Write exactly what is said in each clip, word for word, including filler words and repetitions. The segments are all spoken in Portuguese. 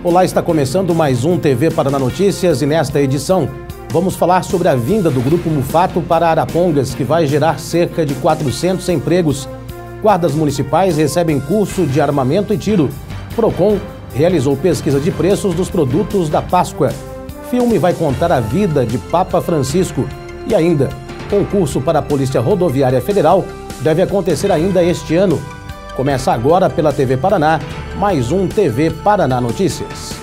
Olá, está começando mais um T V Paraná Notícias e nesta edição vamos falar sobre a vinda do Grupo Mufato para Arapongas, que vai gerar cerca de quatrocentos empregos. Guardas municipais recebem curso de armamento e tiro. Procon realizou pesquisa de preços dos produtos da Páscoa. Filme vai contar a vida de Papa Francisco. E ainda, concurso para a Polícia Rodoviária Federal deve acontecer ainda este ano. Começa agora pela T V Paraná, mais um T V Paraná Notícias.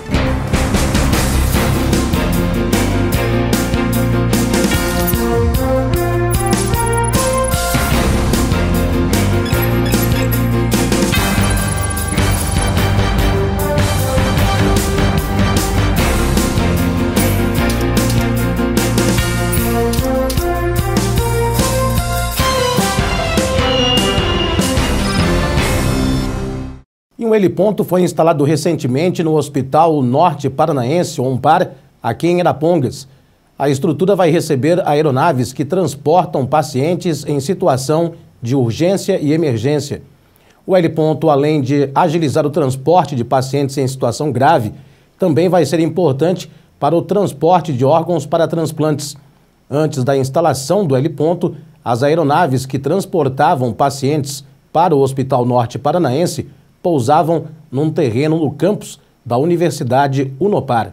E um heliponto foi instalado recentemente no Hospital Norte Paranaense, ONPAR, aqui em Arapongas. A estrutura vai receber aeronaves que transportam pacientes em situação de urgência e emergência. O heliponto, além de agilizar o transporte de pacientes em situação grave, também vai ser importante para o transporte de órgãos para transplantes. Antes da instalação do heliponto, as aeronaves que transportavam pacientes para o Hospital Norte Paranaense pousavam num terreno no campus da Universidade Unopar.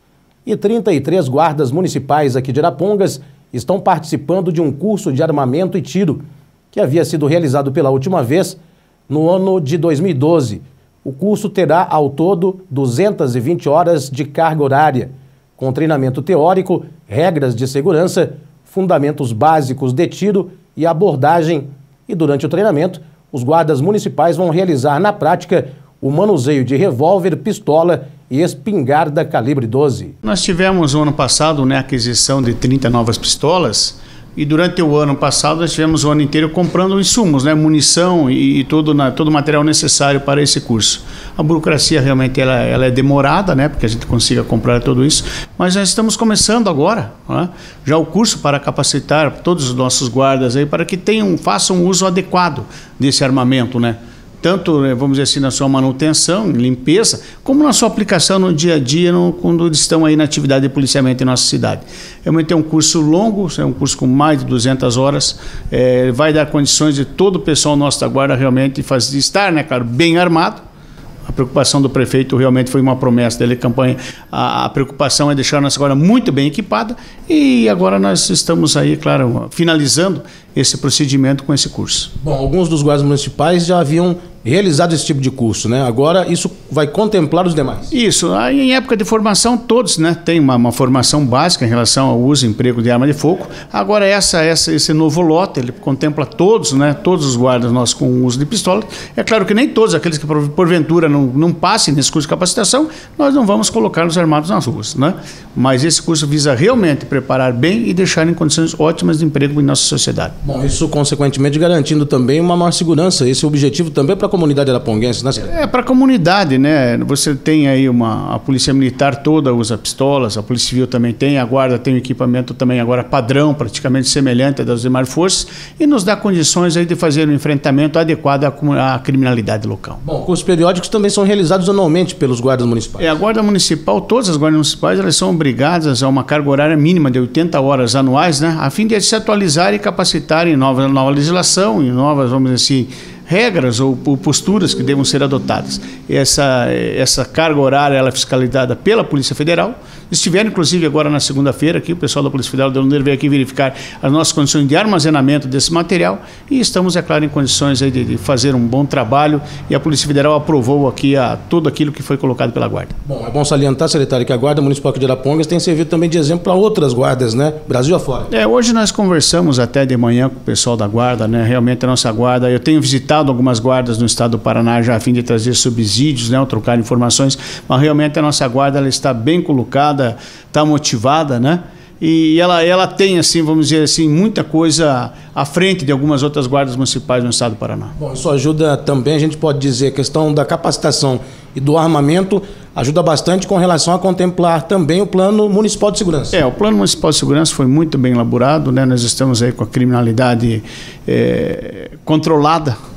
E trinta e três guardas municipais aqui de Arapongas estão participando de um curso de armamento e tiro, que havia sido realizado pela última vez no ano de dois mil e doze. O curso terá ao todo duzentas e vinte horas de carga horária, com treinamento teórico, regras de segurança, fundamentos básicos de tiro e abordagem. E durante o treinamento, os guardas municipais vão realizar na prática o manuseio de revólver, pistola e espingarda calibre doze. Nós tivemos no ano passado, né, a aquisição de trinta novas pistolas e durante o ano passado nós tivemos o ano inteiro comprando insumos, né, munição e, e todo, na, todo o material necessário para esse curso. A burocracia realmente ela, ela é demorada, né, porque a gente consiga comprar tudo isso, mas nós estamos começando agora, né, já o curso para capacitar todos os nossos guardas aí para que tenham, façam um uso adequado desse armamento, né? Tanto, vamos dizer assim, na sua manutenção, limpeza, como na sua aplicação no dia a dia, no, quando estão aí na atividade de policiamento em nossa cidade. Realmente é um curso longo, é um curso com mais de duzentas horas, é, vai dar condições de todo o pessoal nosso da guarda realmente fazer, estar, né, claro, bem armado. A preocupação do prefeito realmente foi uma promessa dele, campanha. A, a preocupação é deixar a nossa guarda muito bem equipada e agora nós estamos aí, claro, finalizando esse procedimento com esse curso. Bom, alguns dos guardas municipais já haviam realizado esse tipo de curso, né? Agora isso vai contemplar os demais? Isso. Aí, em época de formação, todos, né, têm uma, uma formação básica em relação ao uso e emprego de arma de fogo. Agora essa, essa, esse novo lote, ele contempla todos, né, todos os guardas nossos com o uso de pistola. É claro que nem todos aqueles que porventura não, não passem nesse curso de capacitação, nós não vamos colocá-los armados nas ruas, né? Mas esse curso visa realmente preparar bem e deixar em condições ótimas de emprego em nossa sociedade. Bom, isso consequentemente garantindo também uma maior segurança. Esse é o objetivo também para a comunidade araponguense, né? É, para a comunidade, né? Você tem aí uma... A Polícia Militar toda usa pistolas, a Polícia Civil também tem, a Guarda tem um equipamento também agora padrão, praticamente semelhante das demais forças, e nos dá condições aí de fazer um enfrentamento adequado à, à criminalidade local. Bom, cursos periódicos também são realizados anualmente pelos guardas municipais. É, a Guarda Municipal, todas as guardas municipais, elas são obrigadas a uma carga horária mínima de oitenta horas anuais, né? A fim de se atualizar e capacitar em nova, nova legislação, em novas, vamos dizer assim, regras ou, ou posturas que devam ser adotadas. Essa, essa carga horária ela é fiscalizada pela Polícia Federal. Estiveram, inclusive, agora na segunda-feira, aqui o pessoal da Polícia Federal deu um veio aqui verificar as nossas condições de armazenamento desse material e estamos, é claro, em condições aí de, de fazer um bom trabalho e a Polícia Federal aprovou aqui a, tudo aquilo que foi colocado pela Guarda. Bom, é bom salientar, secretário, que a Guarda Municipal de Arapongas tem servido também de exemplo para outras guardas, né? Brasil afora. É, hoje nós conversamos até de manhã com o pessoal da Guarda, né? Realmente a nossa Guarda, eu tenho visitado algumas guardas no estado do Paraná já a fim de trazer subsídios, né? Ou trocar informações, mas realmente a nossa Guarda ela está bem colocada, está motivada, né? E ela, ela tem, assim, vamos dizer assim, muita coisa à frente de algumas outras guardas municipais no estado do Paraná. Bom, isso ajuda também, a gente pode dizer, a questão da capacitação e do armamento ajuda bastante com relação a contemplar também o Plano Municipal de Segurança. É, o Plano Municipal de Segurança foi muito bem elaborado, né? Nós estamos aí com a criminalidade é, controlada,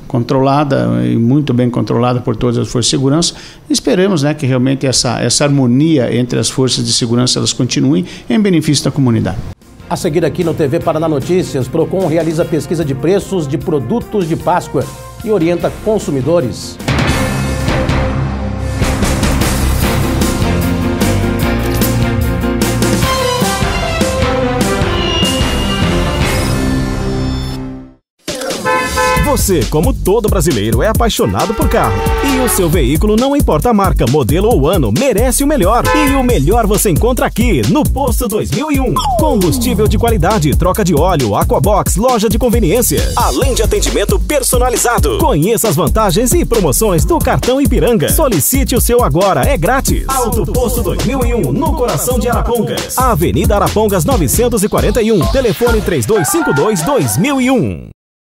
controlada e muito bem controlada por todas as forças de segurança. Esperamos, né, que realmente essa, essa harmonia entre as forças de segurança elas continuem em benefício da comunidade. A seguir aqui no T V Paraná Notícias, Procon realiza pesquisa de preços de produtos de Páscoa e orienta consumidores. Você, como todo brasileiro, é apaixonado por carro. E o seu veículo, não importa a marca, modelo ou ano, merece o melhor. E o melhor você encontra aqui, no Posto dois mil e um. Combustível de qualidade, troca de óleo, Aquabox, loja de conveniência. Além de atendimento personalizado. Conheça as vantagens e promoções do cartão Ipiranga. Solicite o seu agora, é grátis. Auto Posto dois mil e um, no coração de Arapongas. Avenida Arapongas novecentos e quarenta e um. Telefone três dois cinco dois, dois mil e um.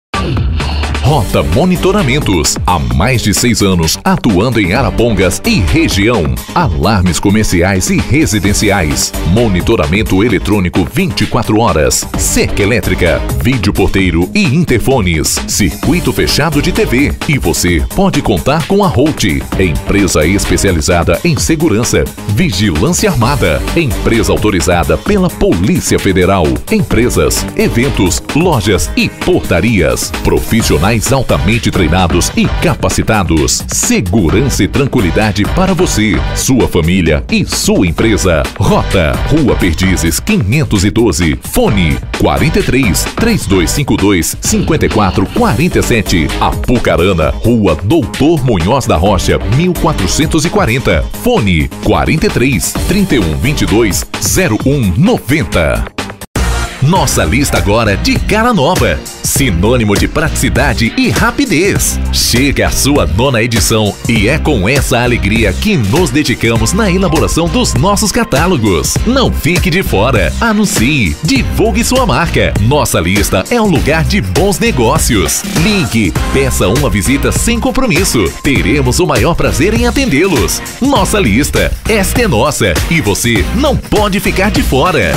Rota Monitoramentos, há mais de seis anos atuando em Arapongas e região. Alarmes comerciais e residenciais. Monitoramento eletrônico vinte e quatro horas. Cerca elétrica, vídeo porteiro e interfones. Circuito fechado de T V. E você pode contar com a Holt, empresa especializada em segurança. Vigilância Armada, empresa autorizada pela Polícia Federal. Empresas, eventos, lojas e portarias. Profissionais altamente treinados e capacitados. Segurança e tranquilidade para você, sua família e sua empresa. Rota, Rua Perdizes quinhentos e doze. Fone quarenta e três, três dois cinco dois, cinco quatro quatro sete. Apucarana, Rua Doutor Munhoz da Rocha, mil quatrocentos e quarenta. Fone quarenta e três, trinta e um, vinte e dois, zero um noventa. Nossa lista agora de cara nova, sinônimo de praticidade e rapidez. Chega a sua nona edição e é com essa alegria que nos dedicamos na elaboração dos nossos catálogos. Não fique de fora, anuncie, divulgue sua marca. Nossa lista é um lugar de bons negócios. Ligue, peça uma visita sem compromisso. Teremos o maior prazer em atendê-los. Nossa lista, esta é nossa e você não pode ficar de fora.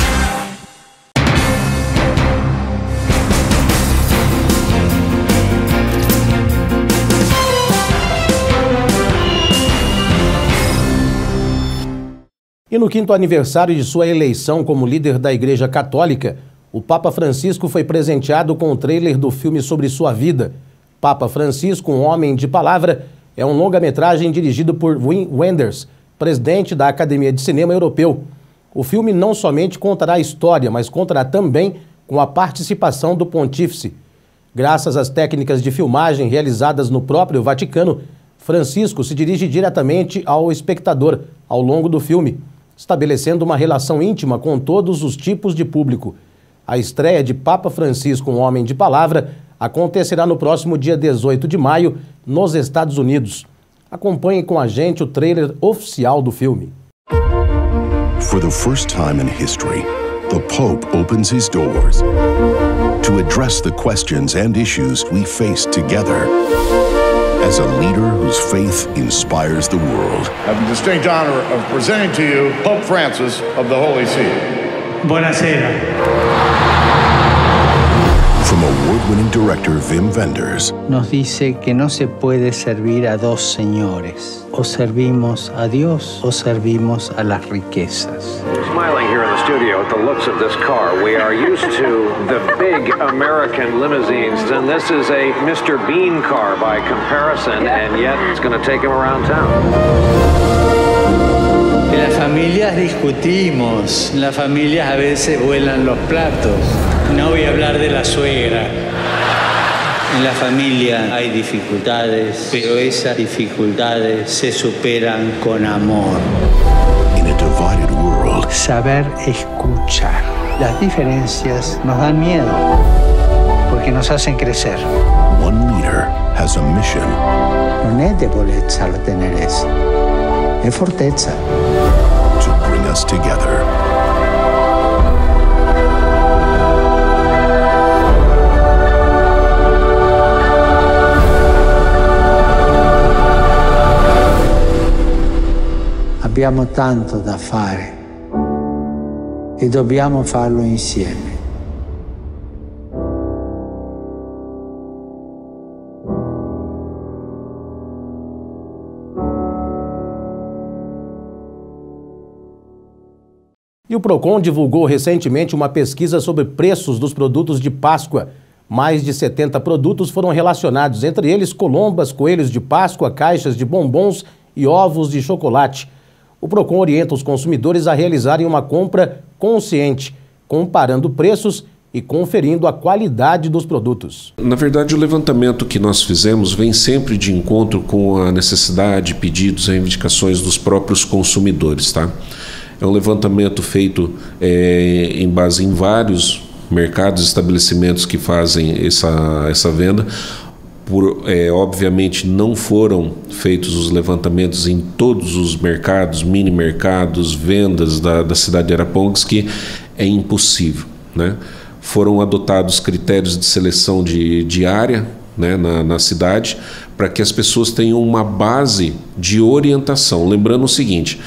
E no quinto aniversário de sua eleição como líder da Igreja Católica, o Papa Francisco foi presenteado com o trailer do filme sobre sua vida. Papa Francisco, um homem de palavra, é um longa-metragem dirigido por Wim Wenders, presidente da Academia de Cinema Europeu. O filme não somente contará a história, mas contará também com a participação do pontífice. Graças às técnicas de filmagem realizadas no próprio Vaticano, Francisco se dirige diretamente ao espectador ao longo do filme, estabelecendo uma relação íntima com todos os tipos de público. A estreia de Papa Francisco, um homem de palavra, acontecerá no próximo dia dezoito de maio, nos Estados Unidos. Acompanhe com a gente o trailer oficial do filme. For the first time in history, the Pope opens his doors to address the questions and issues we face together. As a leader whose faith inspires the world. I have the distinct honor of presenting to you Pope Francis of the Holy See. Buonasera. From award-winning director Wim Wenders. Nos dice que no se puede servir a dos señores. O servimos a Dios o servimos a las riquezas. Smiling here in the studio at the looks of this car. We are used to the big American limousines, and this is a Mister Bean car by comparison, and yet it's going to take him around town. En las familias discutimos, en las familias a veces vuelan los platos. No voy a hablar de la suegra. En la familia hay dificultades, pero esas dificultades se superan con amor. In a divided world, saber escuchar. Las diferencias nos dan miedo, porque nos hacen crecer. One leader has a mission. Non è debolezza la tenerezza, è fortezza. To bring us together. Abbiamo tanto da fare e dobbiamo farlo insieme. o Procon divulgou recentemente uma pesquisa sobre preços dos produtos de Páscoa. Mais de setenta produtos foram relacionados, entre eles colombas, coelhos de Páscoa, caixas de bombons e ovos de chocolate. O Procon orienta os consumidores a realizarem uma compra consciente, comparando preços e conferindo a qualidade dos produtos. Na verdade, o levantamento que nós fizemos vem sempre de encontro com a necessidade, pedidos, reivindicações dos próprios consumidores, tá? É um levantamento feito é, em base em vários mercados, estabelecimentos que fazem essa, essa venda. Por, é, obviamente não foram feitos os levantamentos em todos os mercados, mini mercados, vendas da, da cidade de Arapongas, que é impossível, né? Foram adotados critérios de seleção de, de área, né, na, na cidade, para que as pessoas tenham uma base de orientação. Lembrando o seguinte,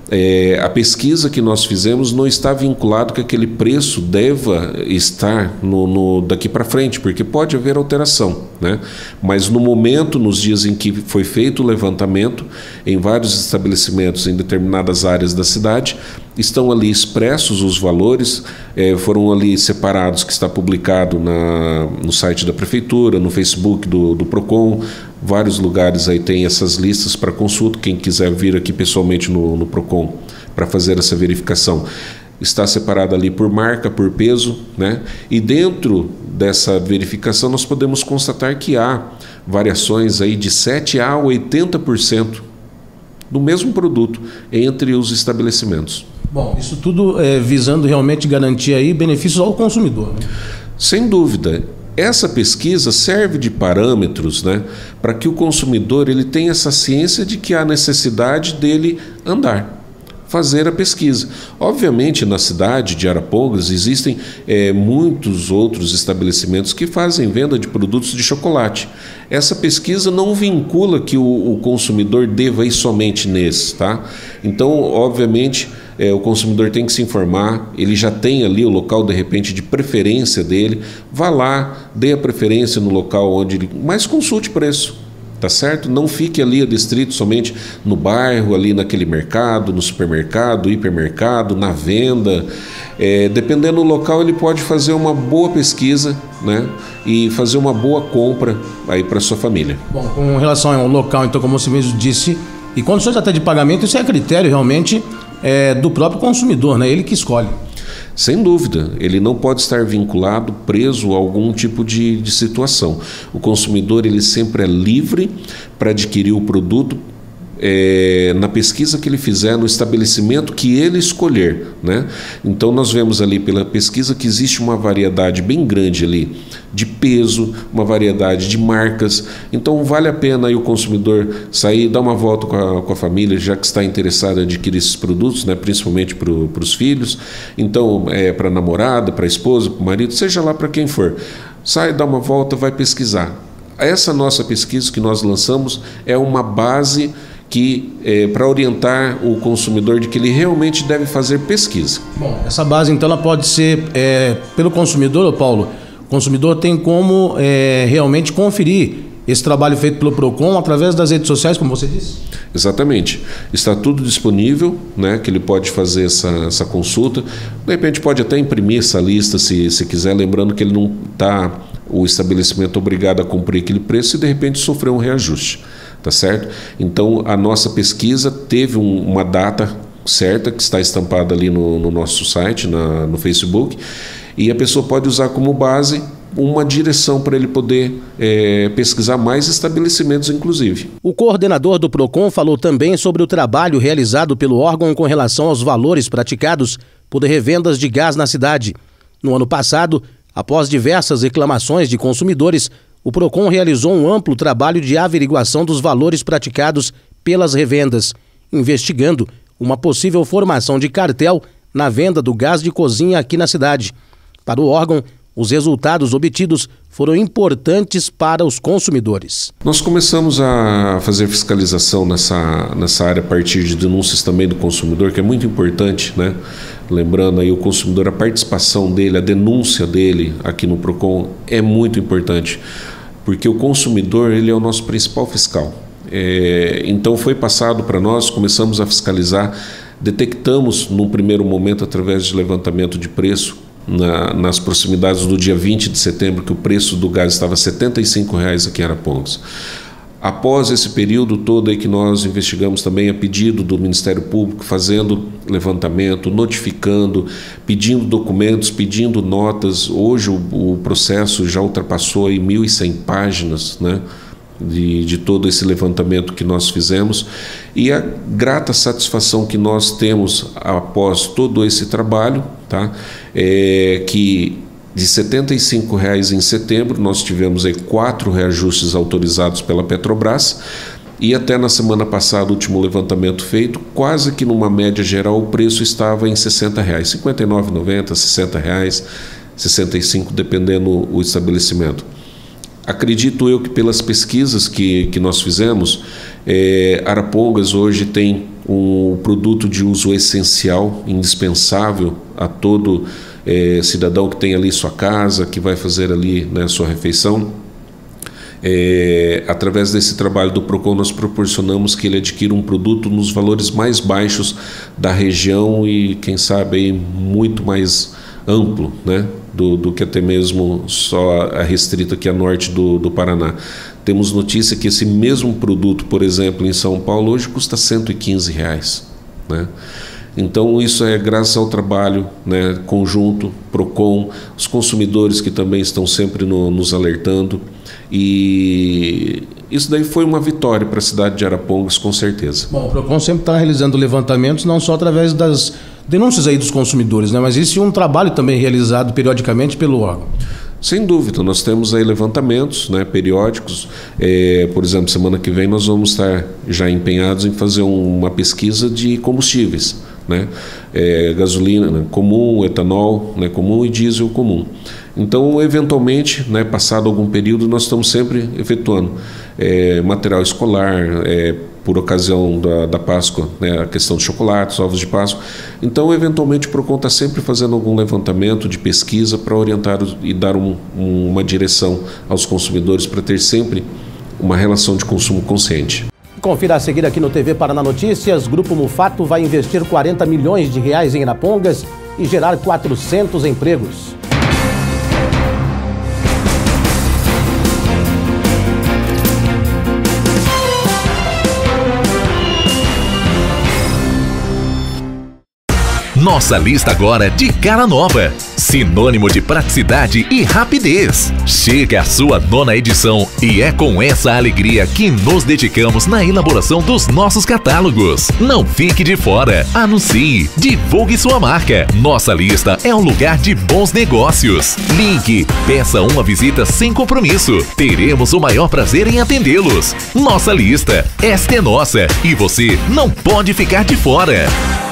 é, a pesquisa que nós fizemos não está vinculado que aquele preço deva estar no, no, daqui para frente, porque pode haver alteração, né? Mas no momento, nos dias em que foi feito o levantamento, em vários estabelecimentos em determinadas áreas da cidade, estão ali expressos os valores, eh, foram ali separados, que está publicado na, no site da Prefeitura, no Facebook do, do Procon, vários lugares aí tem essas listas para consulta, quem quiser vir aqui pessoalmente no, no Procon para fazer essa verificação. Está separado ali por marca, por peso, né? E dentro dessa verificação nós podemos constatar que há variações aí de sete a oitenta por cento do mesmo produto entre os estabelecimentos. Bom, isso tudo é, visando realmente garantir aí benefícios ao consumidor, né? Sem dúvida. Essa pesquisa serve de parâmetros, né, para que o consumidor ele tenha essa ciência de que há necessidade dele andar, fazer a pesquisa. Obviamente, na cidade de Arapongas existem é, muitos outros estabelecimentos que fazem venda de produtos de chocolate. Essa pesquisa não vincula que o, o consumidor deva ir somente nesses, tá? Então, obviamente, é, o consumidor tem que se informar, ele já tem ali o local, de repente, de preferência dele, vá lá, dê a preferência no local onde ele... Mas consulte preço. Tá certo? Não fique ali adstrito somente no bairro, ali naquele mercado, no supermercado, hipermercado, na venda. É, dependendo do local, ele pode fazer uma boa pesquisa, né? E fazer uma boa compra aí para sua família. Bom, com relação ao local, então, como você mesmo disse, e condições até de pagamento, isso é critério realmente é, do próprio consumidor, né? Ele que escolhe. Sem dúvida, ele não pode estar vinculado, preso a algum tipo de, de situação. O consumidor ele sempre é livre para adquirir o produto é, na pesquisa que ele fizer, no estabelecimento que ele escolher, né? Então nós vemos ali pela pesquisa que existe uma variedade bem grande ali de peso, uma variedade de marcas. Então vale a pena aí o consumidor sair, dar uma volta com a, com a família, já que está interessado em adquirir esses produtos, né? Principalmente para os filhos. Então é para a namorada, para a esposa, para o marido, seja lá para quem for. Sai, dá uma volta, vai pesquisar. Essa nossa pesquisa que nós lançamos é uma base que é, para orientar o consumidor de que ele realmente deve fazer pesquisa. Bom, essa base então ela pode ser é, pelo consumidor, Paulo. O consumidor tem como é, realmente conferir esse trabalho feito pelo Procon através das redes sociais, como você disse? Exatamente. Está tudo disponível, né, que ele pode fazer essa, essa consulta. De repente pode até imprimir essa lista se, se quiser, lembrando que ele não está, o estabelecimento obrigado a cumprir aquele preço e de repente sofreu um reajuste. Tá certo? Então a nossa pesquisa teve um, uma data certa que está estampada ali no, no nosso site, na, no Facebook, e a pessoa pode usar como base uma direção para ele poder é, pesquisar mais estabelecimentos, inclusive. O coordenador do Procon falou também sobre o trabalho realizado pelo órgão com relação aos valores praticados por revendas de gás na cidade. No ano passado, após diversas reclamações de consumidores, o Procon realizou um amplo trabalho de averiguação dos valores praticados pelas revendas, investigando uma possível formação de cartel na venda do gás de cozinha aqui na cidade. Para o órgão, os resultados obtidos foram importantes para os consumidores. Nós começamos a fazer fiscalização nessa, nessa área a partir de denúncias também do consumidor, que é muito importante, né? Lembrando aí o consumidor, a participação dele, a denúncia dele aqui no Procon é muito importante, porque o consumidor ele é o nosso principal fiscal. É, então foi passado para nós, começamos a fiscalizar Detectamos, num primeiro momento, através de levantamento de preço, na, nas proximidades do dia vinte de setembro, que o preço do gás estava setenta e cinco reais aqui em Arapongas. Após esse período todo aí que nós investigamos também a pedido do Ministério Público, fazendo levantamento, notificando, pedindo documentos, pedindo notas. Hoje o, o processo já ultrapassou aí mil e cem páginas, né, de, de todo esse levantamento que nós fizemos. E a grata satisfação que nós temos após todo esse trabalho, tá, é que de setenta e cinco reais em setembro, nós tivemos aí quatro reajustes autorizados pela Petrobras, e até na semana passada, o último levantamento feito, quase que numa média geral o preço estava em sessenta reais, cinquenta e nove reais e noventa centavos, sessenta reais, sessenta e cinco reais, dependendo o estabelecimento. Acredito eu que pelas pesquisas que, que nós fizemos, é, Arapongas hoje tem um produto de uso essencial, indispensável a todo É, cidadão que tem ali sua casa, que vai fazer ali, né, sua refeição. É, através desse trabalho do PROCON, nós proporcionamos que ele adquira um produto nos valores mais baixos da região e, quem sabe, aí, muito mais amplo, né, do, do que até mesmo só a restrita aqui a norte do, do Paraná. Temos notícia que esse mesmo produto, por exemplo, em São Paulo, hoje custa cento e quinze reais, né? Então isso é graças ao trabalho, né, conjunto, PROCON, os consumidores que também estão sempre no, nos alertando, e isso daí foi uma vitória para a cidade de Arapongas, com certeza. Bom, o PROCON sempre está realizando levantamentos, não só através das denúncias aí dos consumidores, né, mas isso é um trabalho também realizado periodicamente pelo órgão. Sem dúvida, nós temos aí levantamentos, né, periódicos. É, por exemplo, semana que vem nós vamos estar já empenhados em fazer um, uma pesquisa de combustíveis, né, é, gasolina, né, comum, etanol, né, comum e diesel comum. Então, eventualmente, né, passado algum período, nós estamos sempre efetuando é, material escolar, é, por ocasião da, da Páscoa, né, a questão de chocolates, ovos de Páscoa. Então, eventualmente, o PROCON está sempre fazendo algum levantamento de pesquisa para orientar e dar um, um, uma direção aos consumidores para ter sempre uma relação de consumo consciente. Confira a seguir aqui no T V Paraná Notícias. Grupo Mufato vai investir quarenta milhões de reais em Arapongas e gerar quatrocentos empregos. Nossa lista agora de cara nova, sinônimo de praticidade e rapidez. Chega a sua nona edição e é com essa alegria que nos dedicamos na elaboração dos nossos catálogos. Não fique de fora, anuncie, divulgue sua marca. Nossa lista é um lugar de bons negócios. Ligue, peça uma visita sem compromisso. Teremos o maior prazer em atendê-los. Nossa lista, esta é nossa e você não pode ficar de fora.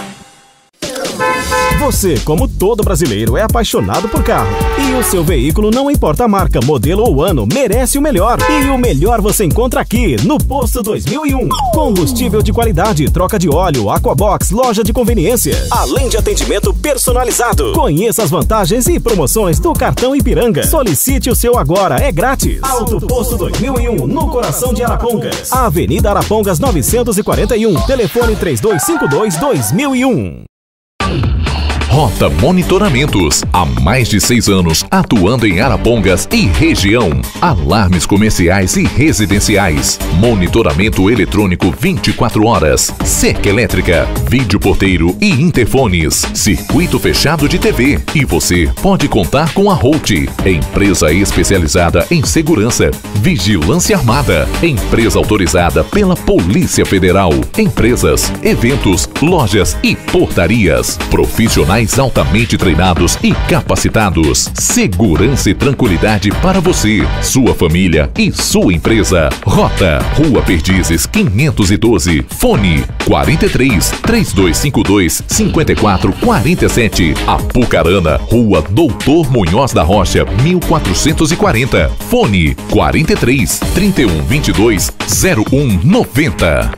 Você, como todo brasileiro, é apaixonado por carro. E o seu veículo, não importa a marca, modelo ou ano, merece o melhor. E o melhor você encontra aqui, no Posto dois mil e um. Combustível de qualidade, troca de óleo, Aquabox, loja de conveniência. Além de atendimento personalizado. Conheça as vantagens e promoções do cartão Ipiranga. Solicite o seu agora, é grátis. Auto Posto dois mil e um, no coração de Arapongas. Avenida Arapongas novecentos e quarenta e um. Telefone três dois cinco dois, dois mil e um. Rota Monitoramentos, há mais de seis anos atuando em Arapongas e região. Alarmes comerciais e residenciais. Monitoramento eletrônico vinte e quatro horas. Cerca elétrica, vídeo porteiro e interfones. Circuito fechado de T V. E você pode contar com a Holt, empresa especializada em segurança. Vigilância Armada, empresa autorizada pela Polícia Federal. Empresas, eventos, lojas e portarias. Profissionais altamente treinados e capacitados. Segurança e tranquilidade para você, sua família e sua empresa. Rota, Rua Perdizes quinhentos e doze. Fone quarenta e três, três dois cinco dois, cinco quatro quatro sete. Apucarana, Rua Doutor Munhoz da Rocha, mil quatrocentos e quarenta. Fone quarenta e três, trinta e um, vinte e dois, zero um noventa.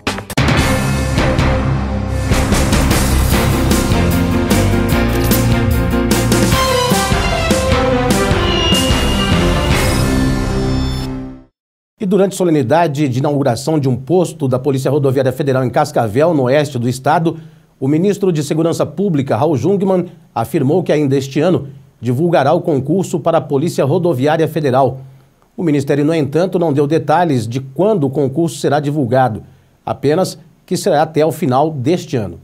E durante a solenidade de inauguração de um posto da Polícia Rodoviária Federal em Cascavel, no oeste do estado, O ministro de Segurança Pública, Raul Jungmann, afirmou que ainda este ano divulgará o concurso para a Polícia Rodoviária Federal. O Ministério, no entanto, não deu detalhes de quando o concurso será divulgado, apenas que será até o final deste ano.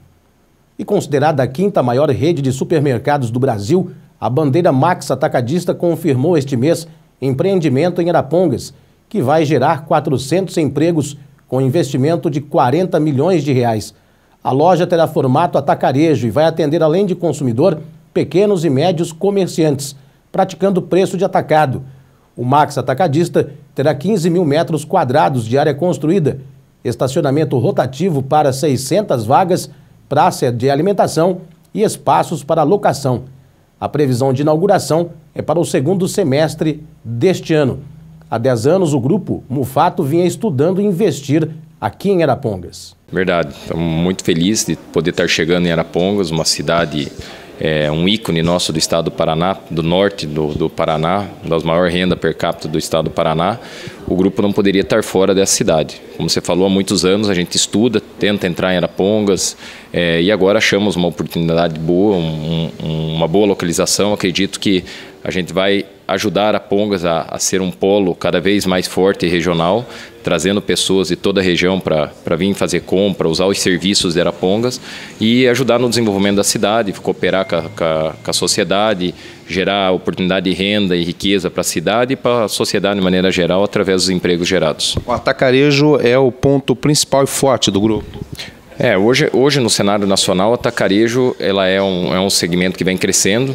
E considerada a quinta maior rede de supermercados do Brasil, a Bandeira Max Atacadista confirmou este mês empreendimento em Arapongas, que vai gerar quatrocentos empregos com investimento de quarenta milhões de reais. A loja terá formato atacarejo e vai atender, além de consumidor, pequenos e médios comerciantes, praticando preço de atacado. O Max Atacadista terá quinze mil metros quadrados de área construída, estacionamento rotativo para seiscentas vagas, praça de alimentação e espaços para locação. A previsão de inauguração é para o segundo semestre deste ano. Há dez anos, o grupo Mufato vinha estudando investir aqui em Arapongas. Verdade, estamos muito felizes de poder estar chegando em Arapongas, uma cidade, é, um ícone nosso do estado do Paraná, do norte do, do Paraná, das maiores rendas per capita do estado do Paraná. O grupo não poderia estar fora dessa cidade. Como você falou, há muitos anos a gente estuda, tenta entrar em Arapongas, é, e agora achamos uma oportunidade boa, um, um, uma boa localização. Acredito que a gente vai ajudar Arapongas a, a ser um polo cada vez mais forte e regional, trazendo pessoas de toda a região para vir fazer compra, usar os serviços de Arapongas e ajudar no desenvolvimento da cidade, cooperar com a, com a, com a sociedade, gerar oportunidade de renda e riqueza para a cidade e para a sociedade de maneira geral, através dos empregos gerados. O atacarejo é o ponto principal e forte do grupo? É, hoje, hoje no cenário nacional, o atacarejo ela é, um, é um segmento que vem crescendo,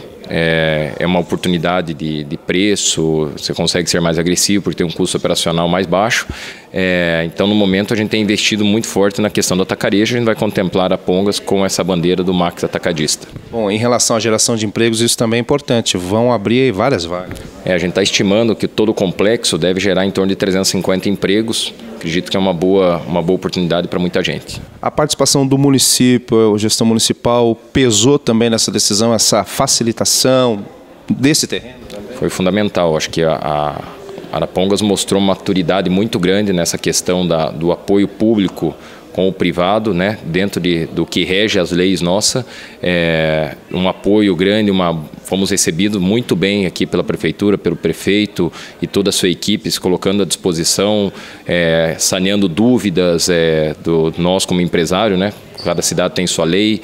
é, é uma oportunidade de, de preço, você consegue ser mais agressivo porque tem um custo operacional mais baixo. É, então, no momento, a gente tem investido muito forte na questão do atacarejo, a gente vai contemplar Arapongas com essa bandeira do Max Atacadista. Bom, em relação à geração de empregos, isso também é importante, vão abrir várias vagas. É, a gente está estimando que todo o complexo deve gerar em torno de trezentos e cinquenta empregos. Acredito que é uma boa, uma boa oportunidade para muita gente. A participação do município, a gestão municipal, pesou também nessa decisão, essa facilitação desse terreno? Também? Foi fundamental. Acho que a, a Arapongas mostrou uma maturidade muito grande nessa questão da, do apoio público com o privado, né, dentro de, do que rege as leis nossas, é, um apoio grande, uma, fomos recebidos muito bem aqui pela Prefeitura, pelo Prefeito e toda a sua equipe, se colocando à disposição, é, saneando dúvidas é, do nós como empresário, né, cada cidade tem sua lei,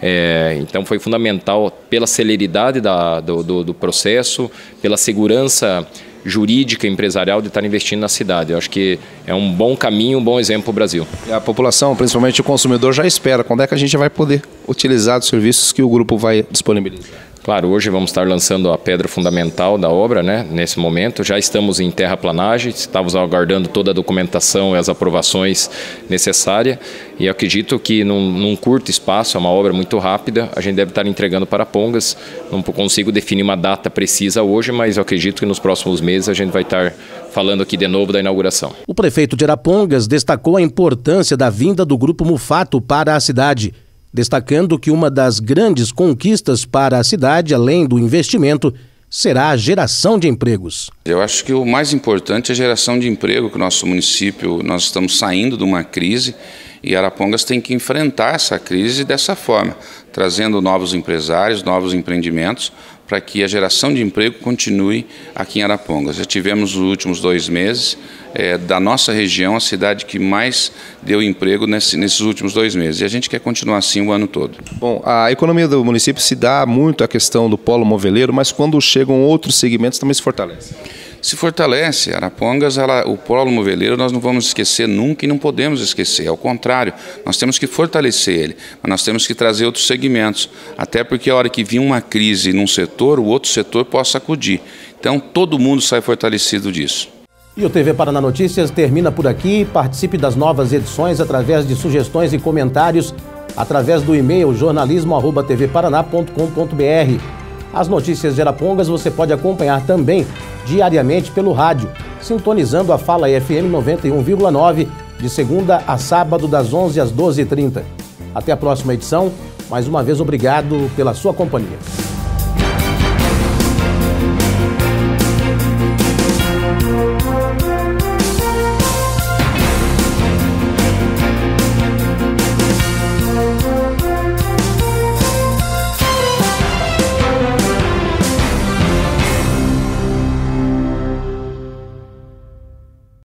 é, então foi fundamental pela celeridade da, do, do, do processo, pela segurança jurídica empresarial de estar investindo na cidade. Eu acho que é um bom caminho, um bom exemplo para o Brasil. E a população, principalmente o consumidor, já espera. Quando é que a gente vai poder utilizar os serviços que o grupo vai disponibilizar? Claro, hoje vamos estar lançando a pedra fundamental da obra, né? Nesse momento, já estamos em terraplanagem, estamos aguardando toda a documentação e as aprovações necessárias e acredito que num, num curto espaço, é uma obra muito rápida, a gente deve estar entregando para Arapongas. Não consigo definir uma data precisa hoje, mas eu acredito que nos próximos meses a gente vai estar falando aqui de novo da inauguração. O prefeito de Arapongas destacou a importância da vinda do Grupo Mufato para a cidade, destacando que uma das grandes conquistas para a cidade, além do investimento, será a geração de empregos. Eu acho que o mais importante é a geração de emprego, que o nosso município, nós estamos saindo de uma crise e Arapongas tem que enfrentar essa crise dessa forma, trazendo novos empresários, novos empreendimentos, para que a geração de emprego continue aqui em Arapongas. Já tivemos nos últimos dois meses, é, da nossa região, a cidade que mais deu emprego nesse, nesses últimos dois meses. E a gente quer continuar assim o ano todo. Bom, a economia do município se dá muito à questão do polo moveleiro, mas quando chegam outros segmentos também se fortalece. Se fortalece. Arapongas, ela, o polo moveleiro, nós não vamos esquecer nunca e não podemos esquecer. Ao contrário, nós temos que fortalecer ele, mas nós temos que trazer outros segmentos. Até porque a hora que vir uma crise num setor, o outro setor possa acudir. Então, todo mundo sai fortalecido disso. E o T V Paraná Notícias termina por aqui. Participe das novas edições através de sugestões e comentários através do e-mail jornalismo arroba t v paraná ponto com ponto b r. As notícias de Arapongas você pode acompanhar também diariamente pelo rádio, sintonizando a Fala F M noventa e um vírgula nove, de segunda a sábado, das onze às doze e trinta. Até a próxima edição. Mais uma vez, obrigado pela sua companhia.